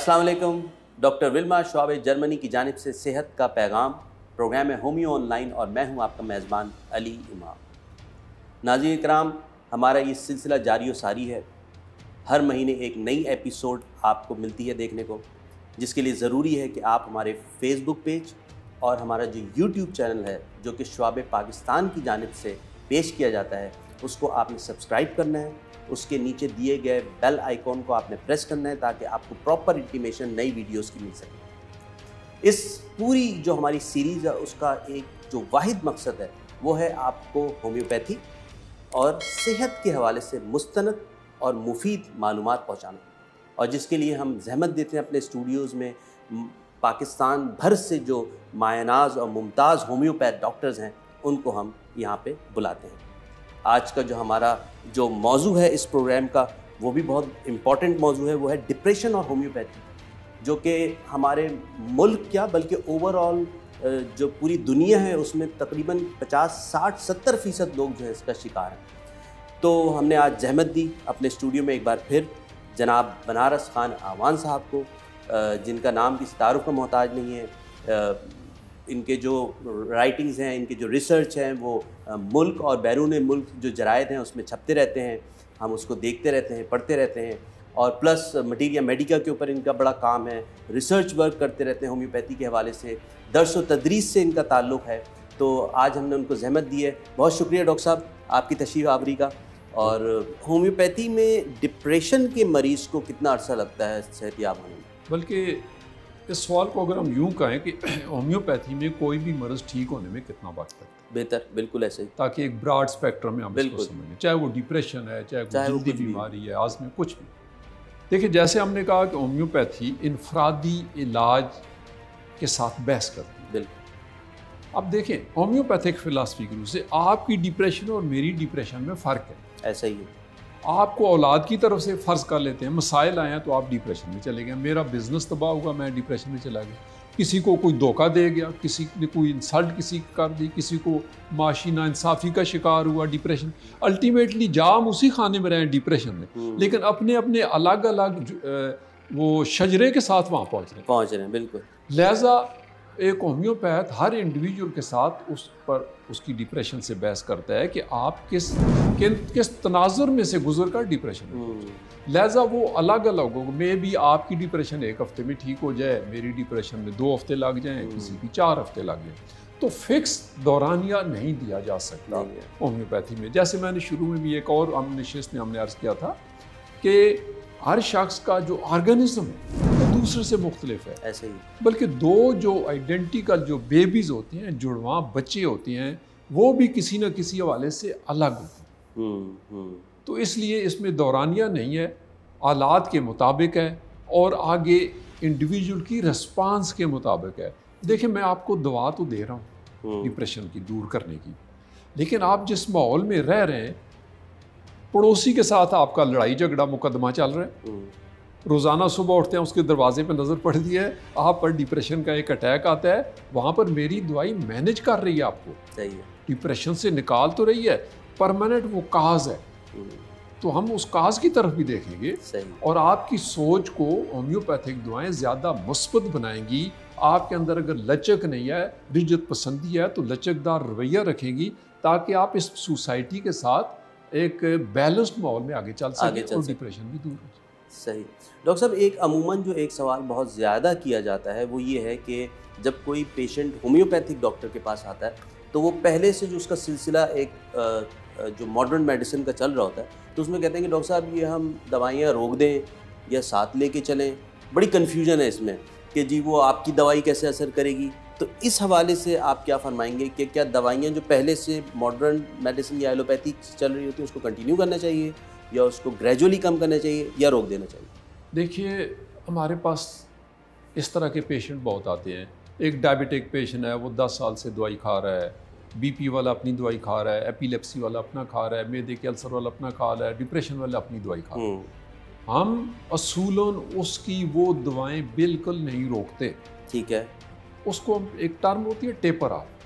अस्सलाम वालेकुम। Doctor Wilma शोआब Germany की जानिब से सेहत का पैगाम प्रोग्राम है होमियो ऑनलाइन और मैं हूं आपका मेज़बान अली इमाम। नाज़रीन इकराम, हमारा ये सिलसिला जारी व सारी है। हर महीने एक नई एपिसोड आपको मिलती है देखने को, जिसके लिए ज़रूरी है कि आप हमारे फेसबुक पेज और हमारा जो यूट्यूब चैनल है जो कि शोआब पाकिस्तान की जानिब से पेश किया जाता है, उसको आपने सब्सक्राइब करना है। उसके नीचे दिए गए बेल आइकॉन को आपने प्रेस करना है ताकि आपको प्रॉपर इंटीमेशन नई वीडियोस की मिल सके। इस पूरी जो हमारी सीरीज़ है उसका एक जो वाहिद मकसद है वो है आपको होम्योपैथी और सेहत के हवाले से मुस्तनद और मुफीद मालूमात पहुँचाना, और जिसके लिए हम जहमत देते हैं अपने स्टूडियोज़ में पाकिस्तान भर से जो मायनाज और मुमताज़ होम्योपैथ डॉक्टर्स हैं उनको हम यहाँ पे बुलाते हैं। आज का जो हमारा जो मौजू है इस प्रोग्राम का वो भी बहुत इम्पॉर्टेंट मौजू है, वो है डिप्रेशन और होम्योपैथी, जो कि हमारे मुल्क क्या बल्कि ओवरऑल जो पूरी दुनिया है उसमें तकरीबन 50, 60, 70% लोग जो है इसका शिकार हैं। तो हमने आज जहमत दी अपने स्टूडियो में एक बार फिर जनाब बनारस खान आवान साहब को, जिनका नाम किसी तारुफ का मोहताज नहीं है। इनके जो राइटिंग्स हैं, इनके जो रिसर्च हैं वो मुल्क और बैरून मुल्क जो जरायद हैं उसमें छपते रहते हैं, हम उसको देखते रहते हैं, पढ़ते रहते हैं। और प्लस मटीरिया मेडिका के ऊपर इनका बड़ा काम है, रिसर्च वर्क करते रहते हैं होम्योपैथी के हवाले से, दर्स व तदरीस से इनका ताल्लुक़ है। तो आज हमने उनको जहमत दी है। बहुत शुक्रिया डॉक्टर साहब आपकी तशरीफ़ आवरी का। और होम्योपैथी में डिप्रेशन के मरीज़ को कितना अर्सा लगता है सेहतयाब होने में? बल्कि इस सवाल को अगर हम यूँ कहें कि होम्योपैथी में कोई भी मर्ज़ ठीक होने में कितना वक्त लगता है? बेहतर, बिल्कुल ऐसे ही, ताकि एक ब्रॉड स्पेक्ट्रम में हम इसको समझें, चाहे वो डिप्रेशन है, चाहे वो जल्दी बीमारी है, आज़मे कुछ भी। देखिए, जैसे हमने कहा कि होम्योपैथी इनफरादी इलाज के साथ बहस करती है। बिल्कुल। अब देखें, होम्योपैथिक फ़िलासफ़ी की रूप से आपकी डिप्रेशन और मेरी डिप्रेशन में फ़र्क है। ऐसा ही है। आपको औलाद की तरफ से फ़र्ज़ कर लेते हैं, मसाइल आए हैं तो आप डिप्रेशन में चले गए। मेरा बिज़नेस तबाह हुआ, मैं डिप्रेशन में चला गया। किसी को कोई धोखा दे गया, किसी ने कोई इंसल्ट किसी कर दी, किसी को माशी नाइंसाफ़ी का शिकार हुआ, डिप्रेशन। अल्टीमेटली जाम उसी खाने में रहे डिप्रेशन में, लेकिन अपने अपने अलग अलग वो शजरे के साथ वहाँ पहुँच रहे हैं। बिल्कुल। लिहाजा एक होम्योपैथ हर इंडिविजुअल के साथ उस पर उसकी डिप्रेशन से बहस करता है कि आप किस तनाजुर में से गुजर कर डिप्रेशन में। लिहाजा वो अलग अलग हो, मे भी आपकी डिप्रेशन एक हफ्ते में ठीक हो जाए, मेरी डिप्रेशन में 2 हफ्ते लग जाएं, किसी की 4 हफ्ते लग जाएं। तो फिक्स दौरानिया नहीं दिया जा सकता होम्योपैथी में। जैसे मैंने शुरू में भी एक और नशिस्त में हमने अर्ज़ किया था कि हर शख्स का जो ऑर्गेनिज्म है वो दूसरे से मुख्तलिफ है। ऐसे ही, बल्कि 2 जो आइडेंटिकल जो बेबीज़ होती हैं, जुड़वां बच्चे होते हैं, वो भी किसी न किसी हवाले से अलग होते हैं। तो इसलिए इसमें दौरानिया नहीं है, हालात के मुताबिक है और आगे इंडिविजुअल की रिस्पांस के मुताबिक है। देखिए, मैं आपको दवा तो दे रहा हूँ डिप्रेशन की दूर करने की, लेकिन आप जिस माहौल में रह रहे हैं, पड़ोसी के साथ आपका लड़ाई झगड़ा मुकदमा चल रहा है, रोज़ाना सुबह उठते हैं उसके दरवाजे पे नज़र पड़ती है, आप पर डिप्रेशन का एक अटैक आता है, वहाँ पर मेरी दवाई मैनेज कर रही है आपको, सही है, डिप्रेशन से निकाल तो रही है, परमानेंट वो काज है। तो हम उस काज की तरफ भी देखेंगे। सही। और आपकी सोच को होम्योपैथिक दवाएं ज़्यादा मुस्बत बनाएंगी। आपके अंदर अगर लचक नहीं है, रिजत पसंदी है, तो लचकदार रवैया रखेंगी ताकि आप इस सोसाइटी के साथ एक बैलेंस्ड माहौल में आगे चल सकें और डिप्रेशन भी दूर हो जाए। सही। डॉक्टर साहब, एक अमूमन जो एक सवाल बहुत ज़्यादा किया जाता है वो ये है कि जब कोई पेशेंट होम्योपैथिक डॉक्टर के पास आता है तो वो पहले से जो उसका सिलसिला एक जो मॉडर्न मेडिसिन का चल रहा होता है तो उसमें कहते हैं कि डॉक्टर साहब ये हम दवाइयाँ रोक दें या साथ लेके चलें। बड़ी कन्फ्यूजन है इसमें कि जी वो आपकी दवाई कैसे असर करेगी। तो इस हवाले से आप क्या फरमाएंगे कि क्या दवाइयाँ जो पहले से मॉडर्न मेडिसिन या एलोपैथी चल रही होती है उसको कंटिन्यू करना चाहिए या उसको ग्रेजुअली कम करना चाहिए या रोक देना चाहिए? देखिए, हमारे पास इस तरह के पेशेंट बहुत आते हैं। एक डायबिटिक पेशेंट है, वो 10 साल से दवाई खा रहा है, बीपी वाला अपनी दवाई खा रहा है, एपिलेप्सी वाला अपना खा रहा है, मैदे के अल्सर वाला अपना खा रहा है, डिप्रेशन वाला अपनी दवाई खा रहा है। हम असूलन उसकी वो दवाएं बिल्कुल नहीं रोकते। ठीक है। उसको एक टर्म होती है टेपर ऑफ,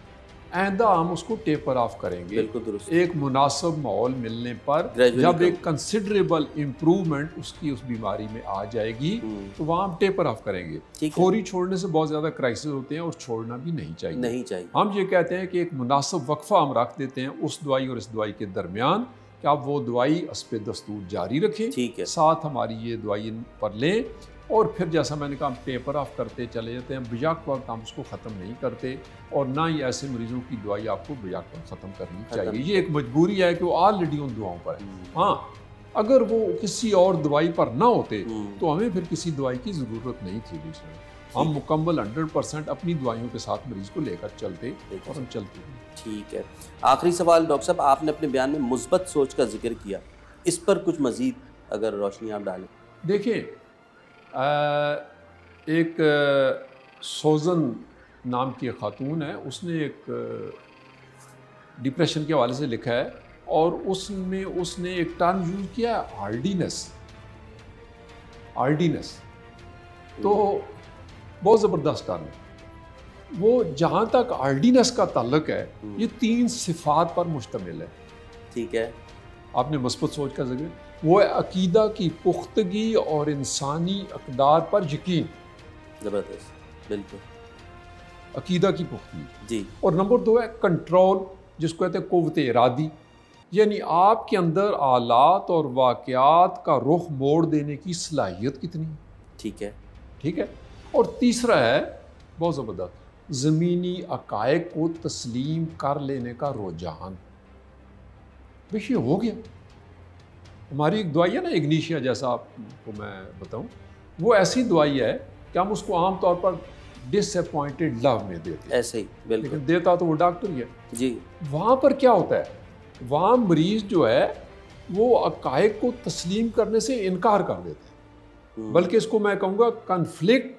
आइंदा हम उसको टेपर ऑफ करेंगे। बिल्कुल दुरुस्त। एक मुनासिब माहौल मिलने पर जब एक कंसिडरेबल इम्प्रूवमेंट उसकी उस बीमारी में आ जाएगी तो वहाँ हम टेपर ऑफ करेंगे। फौरी छोड़ने से बहुत ज़्यादा क्राइसिस होते हैं और छोड़ना भी नहीं चाहिए। हम ये कहते हैं कि एक मुनासिब वक्फा हम रख देते हैं उस दवाई और इस दवाई के दरमियान कि आप वो दवाई अस्पे दस्तूर जारी रखें, ठीक है, साथ हमारी ये दवाई पर लें और फिर जैसा मैंने कहा हम टेपर ऑफ करते चले जाते हैं। बेजाक वक्त हम उसको ख़त्म नहीं करते और ना ही ऐसे मरीज़ों की दवाई आपको बेजाक वक्त ख़त्म करनी चाहिए। ये एक मजबूरी है कि वो ऑलरेडी उन दुआओं पर है। हाँ, अगर वो किसी और दवाई पर ना होते तो हमें फिर किसी दवाई की ज़रूरत नहीं थी। दूसरे हम मुकम्मल 100% अपनी दवाइयों के साथ मरीज़ को लेकर चलते और हम चलते हैं। ठीक है, आखिरी सवाल डॉक्टर साहब, आपने अपने बयान में मुस्बत सोच का जिक्र किया, इस पर कुछ मज़ीद अगर रोशनी आप डालें। देखिए, एक सोजन नाम की खातून है, उसने एक डिप्रेशन के हवाले से लिखा है और उसमें उसने एक टर्म यूज़ किया हार्डीनेस। तो बहुत ज़बरदस्त टर्म है वो। जहाँ तक हार्डीनेस का ताल्लुक है ये 3 सिफात पर मुश्तमिल है। ठीक है, आपने मस्बत सोच का जिक्र, वो है अकीदा की पुख्तगी और इंसानी अक़दार पर यकीन। ज़बरदस्त, बिल्कुल, अकीदा की पुख्तगी जी। और नंबर 2 है कंट्रोल, जिसको कहते हैं क़ुव्वत इरादी, यानी आपके अंदर आलात और वाक़यात का रुख मोड़ देने की सलाहियत कितनी। ठीक है। और तीसरा है बहुत ज़बरदस्त, ज़मीनी अकायक को तस्लीम कर लेने का रुझान। बस ये हो गया। हमारी एक दवाई है ना इग्निशिया, जैसा आपको मैं बताऊं, वो ऐसी दवाई है कि हम उसको आम तौर पर डिसअपॉइंटेड लव में देते हैं, ऐसे ही बिल्कुल, लेकिन देता तो वो डॉक्टर ही है जी। वहाँ पर क्या होता है, वहाँ मरीज़ जो है वो अकायक को तस्लीम करने से इनकार कर देते हैं, बल्कि इसको मैं कहूँगा conflict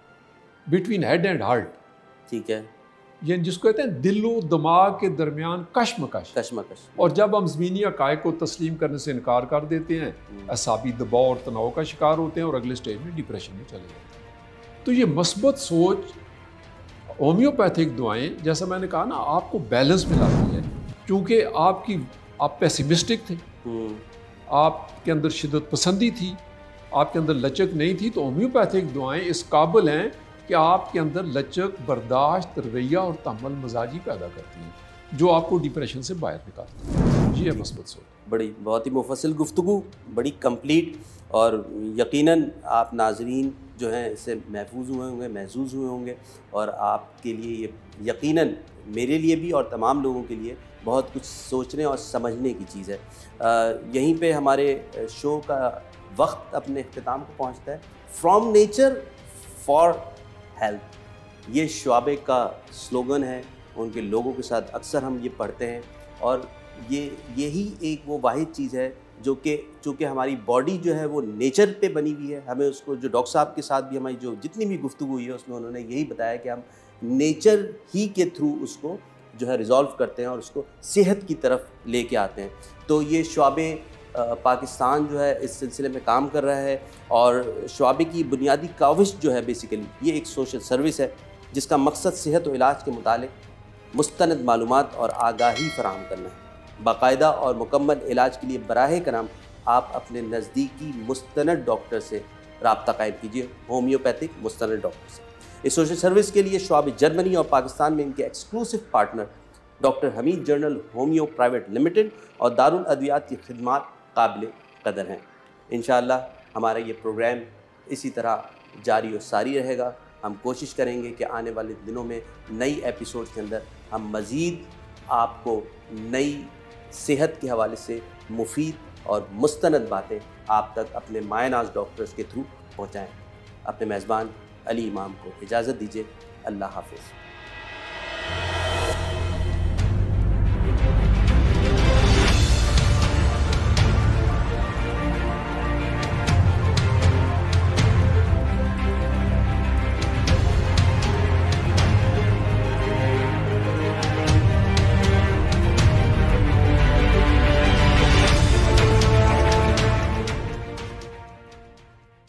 between head and heart. ठीक है, ये जिसको कहते हैं दिल और दिमाग के दरमियान कश्मकश। और जब हम ज़मीनी अकायक को तस्लीम करने से इनकार कर देते हैं, असाबी दबाव और तनाव का शिकार होते हैं और अगले स्टेज में डिप्रेशन में चले जाते हैं। तो ये मस्बत सोच, होम्योपैथिक दवाएं, जैसा मैंने कहा ना, आपको बैलेंस में लाती है। क्योंकि आप पेसिमिस्टिक थे, आपके अंदर शिद्दत पसंदी थी, आपके अंदर लचक नहीं थी, तो होम्योपैथिक दवाएं इस काबिल हैं कि आपके अंदर लचक, बर्दाश्त, रवैया और तहम्मुल मजाजी पैदा करती हैं, जो आपको डिप्रेशन से बाहर निकालती है। जी है मस्बत सोच। बहुत ही मुफस्सिल गुफ्तगू, बड़ी कंप्लीट, और यकीनन आप नाज़रीन जो हैं इससे महफूज हुए होंगे, महसूस हुए होंगे, और आपके लिए ये यकीनन मेरे लिए भी और तमाम लोगों के लिए बहुत कुछ सोचने और समझने की चीज़ है। यहीं पे हमारे शो का वक्त अपने इख्तिताम को पहुंचता है। फ्रॉम नेचर फॉर हेल्थ, ये शुआबे का स्लोगन है। उनके लोगों के साथ अक्सर हम ये पढ़ते हैं, और यही एक वो वाहिद चीज़ है जो कि हमारी बॉडी जो है वो नेचर पे बनी हुई है। हमें उसको, जो डॉक्टर साहब के साथ भी हमारी जो जितनी भी गुफ्तगू हुई है उसमें उन्होंने यही बताया कि हम नेचर ही के थ्रू उसको जो है रिज़ॉल्व करते हैं और उसको सेहत की तरफ लेके आते हैं। तो ये शुआबे पाकिस्तान जो है इस सिलसिले में काम कर रहा है, और शुआबे की बुनियादी काविश जो है बेसिकली ये एक सोशल सर्विस है जिसका मकसद सेहत और इलाज के मुतालिक मुस्तनद मालूमात और आगाही फराहम करना है। बाकायदा और मुकम्मल इलाज के लिए बराह करम आप अपने नज़दीकी मुस्तनद डॉक्टर से रब्ता कायम कीजिए, होम्योपैथिक मुस्तनद डॉक्टर से। इस सोशल सर्विस के लिए शुआबे जर्मनी और पाकिस्तान में इनके exclusive partner doctor Hamid general homoeo private limited और दारुल अद्वियात की खिदमात काबिल कदर हैं। इंशाअल्लाह हमारा ये प्रोग्राम इसी तरह जारी और सारी रहेगा। हम कोशिश करेंगे कि आने वाले दिनों में नई एपिसोड के अंदर हम मज़ीद आपको नई सेहत के हवाले से मुफीद और मुस्तनद बातें आप तक अपने मायनाज डॉक्टर्स के थ्रू पहुँचाएँ। अपने मेज़बान अली इमाम को इजाज़त दीजिए। अल्लाह हाफ़िज़।